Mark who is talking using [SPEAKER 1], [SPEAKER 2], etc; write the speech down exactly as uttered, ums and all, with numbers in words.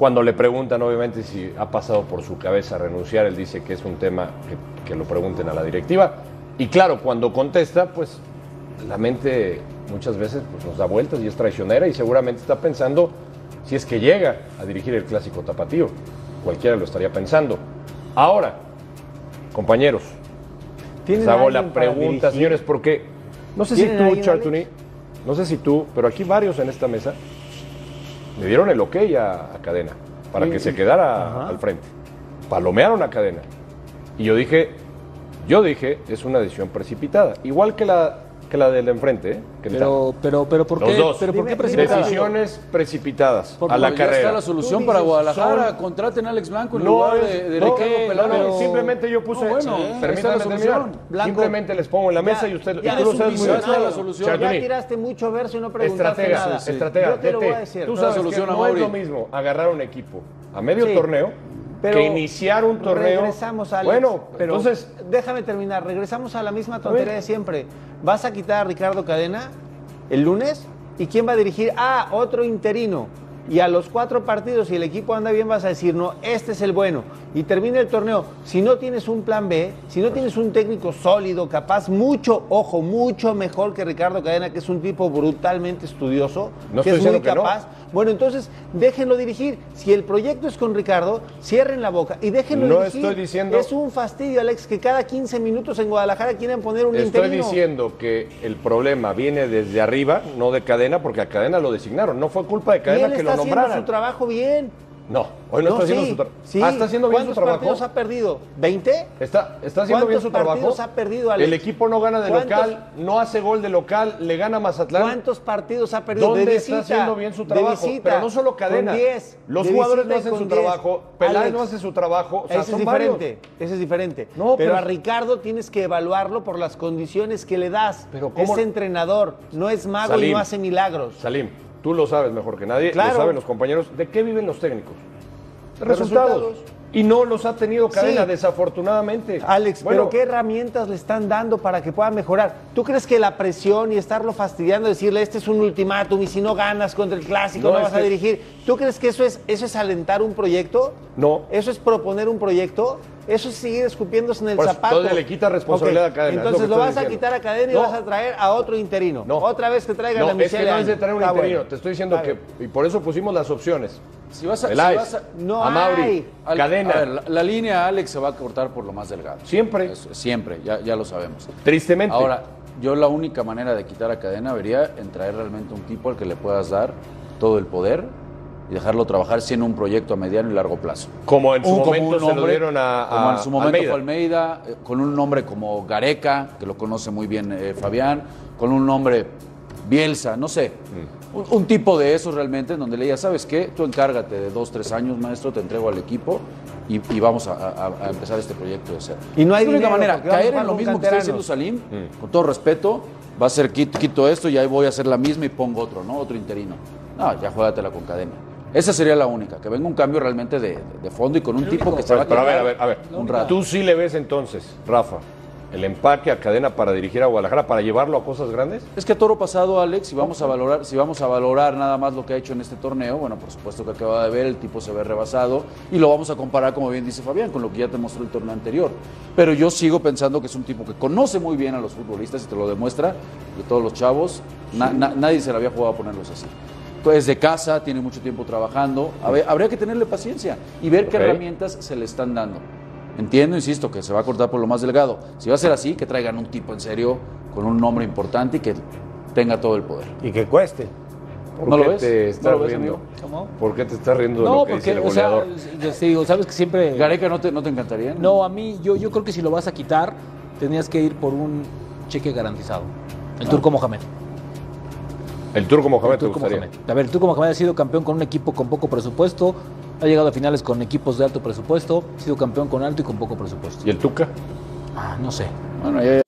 [SPEAKER 1] Cuando le preguntan, obviamente, si ha pasado por su cabeza renunciar, él dice que es un tema que, que lo pregunten a la directiva. Y claro, cuando contesta, pues la mente muchas veces pues, nos da vueltas y es traicionera y seguramente está pensando si es que llega a dirigir el clásico tapatío. Cualquiera lo estaría pensando. Ahora, compañeros, les hago la pregunta, señores, porque no sé si tú, Chartuni, no sé si tú, pero aquí varios en esta mesa le dieron el ok a, a Cadena para sí, que sí. se quedara Ajá. al frente. Palomearon a Cadena. Y yo dije, yo dije, es una decisión precipitada. Igual que la, que la del enfrente, ¿eh? Que
[SPEAKER 2] pero, pero, pero, ¿por qué?
[SPEAKER 1] Los dos.
[SPEAKER 2] ¿Pero por qué precipitadas?
[SPEAKER 1] Decisiones precipitadas
[SPEAKER 3] Porque
[SPEAKER 1] a la
[SPEAKER 3] ya
[SPEAKER 1] carrera.
[SPEAKER 3] está la solución para Guadalajara. Son... Contraten a Alex Blanco en
[SPEAKER 1] no
[SPEAKER 3] lugar
[SPEAKER 1] es,
[SPEAKER 3] de, de
[SPEAKER 1] no,
[SPEAKER 3] Ricardo Peláez.
[SPEAKER 1] No, simplemente yo puse,
[SPEAKER 3] no, bueno,
[SPEAKER 1] eh, permítanme terminar. Simplemente les pongo en la mesa
[SPEAKER 4] ya,
[SPEAKER 1] y usted
[SPEAKER 4] ya
[SPEAKER 1] y tú lo sabes muy bien.
[SPEAKER 3] La solución.
[SPEAKER 4] Ya tiraste mucho verso y no preguntaste
[SPEAKER 1] estratega,
[SPEAKER 4] nada.
[SPEAKER 1] Sí, sí. Estratega,
[SPEAKER 4] yo te lo voy a decir.
[SPEAKER 1] Tú sabes que no es lo mismo agarrar un equipo a medio sí. torneo
[SPEAKER 4] Pero
[SPEAKER 1] que iniciar un torneo.
[SPEAKER 4] Regresamos a Alex,
[SPEAKER 1] bueno,
[SPEAKER 4] pero
[SPEAKER 1] entonces
[SPEAKER 4] déjame terminar. Regresamos a la misma tontería de siempre. ¿Vas a quitar a Ricardo Cadena el lunes? ¿Y quién va a dirigir? Ah, otro interino. Y a los cuatro partidos, si el equipo anda bien, vas a decir, no, este es el bueno. Y termina el torneo. Si no tienes un plan B, si no tienes un técnico sólido, capaz, mucho, ojo, mucho mejor que Ricardo Cadena, que es un tipo brutalmente estudioso,
[SPEAKER 1] no
[SPEAKER 4] que
[SPEAKER 1] estoy
[SPEAKER 4] es muy
[SPEAKER 1] que
[SPEAKER 4] capaz.
[SPEAKER 1] No.
[SPEAKER 4] Bueno, entonces, déjenlo dirigir. Si el proyecto es con Ricardo, cierren la boca y déjenlo
[SPEAKER 1] no
[SPEAKER 4] dirigir.
[SPEAKER 1] Estoy diciendo...
[SPEAKER 4] Es un fastidio, Alex, que cada quince minutos en Guadalajara quieren poner un
[SPEAKER 1] estoy
[SPEAKER 4] interino.
[SPEAKER 1] Estoy diciendo que el problema viene desde arriba, no de Cadena, porque a Cadena lo designaron. No fue culpa de Cadena que lo nombraran.
[SPEAKER 4] Él está haciendo su trabajo bien.
[SPEAKER 1] No, hoy no, no está haciendo
[SPEAKER 4] sí,
[SPEAKER 1] su trabajo.
[SPEAKER 4] Sí.
[SPEAKER 1] Ah, está haciendo bien su trabajo.
[SPEAKER 4] ¿Cuántos partidos ha perdido? ¿veinte?
[SPEAKER 1] Está, está haciendo bien su trabajo.
[SPEAKER 4] ¿Cuántos partidos ha perdido, Alex?
[SPEAKER 1] El equipo no gana de local, no hace gol de local, le gana a Mazatlán.
[SPEAKER 4] ¿Cuántos partidos ha perdido?
[SPEAKER 1] ¿Dónde
[SPEAKER 4] de visita,
[SPEAKER 1] está haciendo bien su trabajo?
[SPEAKER 4] Visita,
[SPEAKER 1] pero no solo Cadena.
[SPEAKER 4] diez,
[SPEAKER 1] Los jugadores no hacen su
[SPEAKER 4] diez.
[SPEAKER 1] trabajo, Peláez
[SPEAKER 4] Alex,
[SPEAKER 1] no hace su trabajo. O sea,
[SPEAKER 4] ese
[SPEAKER 1] son
[SPEAKER 4] es diferente,
[SPEAKER 1] varios.
[SPEAKER 4] ese es diferente.
[SPEAKER 1] No,
[SPEAKER 4] pero,
[SPEAKER 1] pero
[SPEAKER 4] a Ricardo tienes que evaluarlo por las condiciones que le das.
[SPEAKER 1] Pero ¿cómo?
[SPEAKER 4] Es entrenador, no es mago
[SPEAKER 1] Salim,
[SPEAKER 4] y no hace milagros.
[SPEAKER 1] Salim, tú lo sabes mejor que nadie,
[SPEAKER 4] claro.
[SPEAKER 1] lo saben los compañeros. ¿De qué viven los técnicos? De resultados. resultados. Y no los ha tenido Cadena, sí. desafortunadamente.
[SPEAKER 4] Alex,
[SPEAKER 1] bueno,
[SPEAKER 4] pero ¿qué herramientas le están dando para que pueda mejorar? ¿Tú crees que la presión y estarlo fastidiando, decirle este es un ultimátum y si no ganas contra el clásico no, no vas que... a dirigir? ¿Tú crees que eso es, eso es alentar un proyecto?
[SPEAKER 1] No.
[SPEAKER 4] ¿Eso es proponer un proyecto? Eso es seguir escupiéndose en el
[SPEAKER 1] pues,
[SPEAKER 4] zapato.
[SPEAKER 1] Entonces le quita responsabilidad
[SPEAKER 4] okay.
[SPEAKER 1] a Cadena.
[SPEAKER 4] Entonces lo, lo vas
[SPEAKER 1] diciendo.
[SPEAKER 4] a quitar a Cadena y
[SPEAKER 1] no.
[SPEAKER 4] vas a traer a otro interino.
[SPEAKER 1] No.
[SPEAKER 4] Otra vez que traigan
[SPEAKER 1] no,
[SPEAKER 4] a Michelle.
[SPEAKER 1] Es que no es de traer un
[SPEAKER 4] Está
[SPEAKER 1] interino.
[SPEAKER 4] Bueno.
[SPEAKER 1] Te estoy diciendo Está que... Bien. Y por eso pusimos las opciones.
[SPEAKER 3] Si vas a,
[SPEAKER 1] Peláez,
[SPEAKER 3] si vas a,
[SPEAKER 4] no
[SPEAKER 1] a Mauri,
[SPEAKER 4] hay.
[SPEAKER 1] Cadena.
[SPEAKER 3] A ver, la, la línea Alex se va a cortar por lo más delgado.
[SPEAKER 1] Siempre.
[SPEAKER 3] Eso, siempre, ya, ya lo sabemos.
[SPEAKER 1] Tristemente.
[SPEAKER 3] Ahora, yo la única manera de quitar a Cadena vería en traer realmente un tipo al que le puedas dar todo el poder y dejarlo trabajar sin un proyecto a mediano y largo plazo.
[SPEAKER 1] Como en su
[SPEAKER 3] un,
[SPEAKER 1] momento
[SPEAKER 3] nombre,
[SPEAKER 1] se lo dieron a, a
[SPEAKER 3] Como en su momento
[SPEAKER 1] Almeida.
[SPEAKER 3] fue Almeida, eh, con un nombre como Gareca, que lo conoce muy bien eh, Fabián, con un nombre Bielsa, no sé. Mm. Un, un tipo de esos realmente, en donde le diga, ¿sabes qué? Tú encárgate de dos, tres años, maestro, te entrego al equipo y, y vamos a, a, a empezar este proyecto de cero.
[SPEAKER 4] Y no hay
[SPEAKER 3] es la única
[SPEAKER 4] dinero,
[SPEAKER 3] manera, caer en lo mismo que está diciendo Salim, mm. con todo respeto, va a ser quito, quito esto y ahí voy a hacer la misma y pongo otro, ¿no? Otro interino. No, ya juégatela con Cadena. Esa sería la única, que venga un cambio realmente de, de fondo y con un tipo que se va a
[SPEAKER 1] Pero a ver, a ver, a ver.
[SPEAKER 3] Un rato.
[SPEAKER 1] Tú sí le ves entonces, Rafa, el empaque a Cadena para dirigir a Guadalajara, para llevarlo a cosas grandes.
[SPEAKER 3] Es que a toro pasado, Alex, si vamos a valorar, si vamos a valorar nada más lo que ha hecho en este torneo, bueno, por supuesto que acaba de ver, el tipo se ve rebasado y lo vamos a comparar, como bien dice Fabián, con lo que ya te mostró el torneo anterior. Pero yo sigo pensando que es un tipo que conoce muy bien a los futbolistas y te lo demuestra, de todos los chavos, na, na, nadie se le había jugado a ponerlos así. Es de casa, tiene mucho tiempo trabajando, habría que tenerle paciencia y ver okay. qué herramientas se le están dando. Entiendo, insisto, que se va a cortar por lo más delgado. Si va a ser así, que traigan un tipo en serio, con un nombre importante y que tenga todo el poder.
[SPEAKER 4] Y que cueste.
[SPEAKER 1] ¿Por
[SPEAKER 3] ¿No
[SPEAKER 1] qué
[SPEAKER 3] lo ves?
[SPEAKER 1] te estás
[SPEAKER 3] ¿No lo ves,
[SPEAKER 1] riendo?
[SPEAKER 2] ¿Cómo?
[SPEAKER 1] ¿Por qué te estás riendo de
[SPEAKER 2] no,
[SPEAKER 1] lo que
[SPEAKER 2] porque,
[SPEAKER 1] dice el
[SPEAKER 2] o sea,
[SPEAKER 1] goleador?
[SPEAKER 2] yo te digo, sabes que siempre...
[SPEAKER 3] Gareca, ¿no te, no te encantaría?
[SPEAKER 2] No, no a mí, yo, yo creo que si lo vas a quitar, tenías que ir por un cheque garantizado. El no. Turco Mohamed.
[SPEAKER 1] El Turco Mohamed
[SPEAKER 2] el Turco
[SPEAKER 1] te gustaría.
[SPEAKER 2] Mohamed. A ver, el Turco Mohamed ha sido campeón con un equipo con poco presupuesto, ha llegado a finales con equipos de alto presupuesto, ha sido campeón con alto y con poco presupuesto.
[SPEAKER 1] ¿Y el Tuca?
[SPEAKER 2] Ah, no sé.
[SPEAKER 3] Bueno, ya,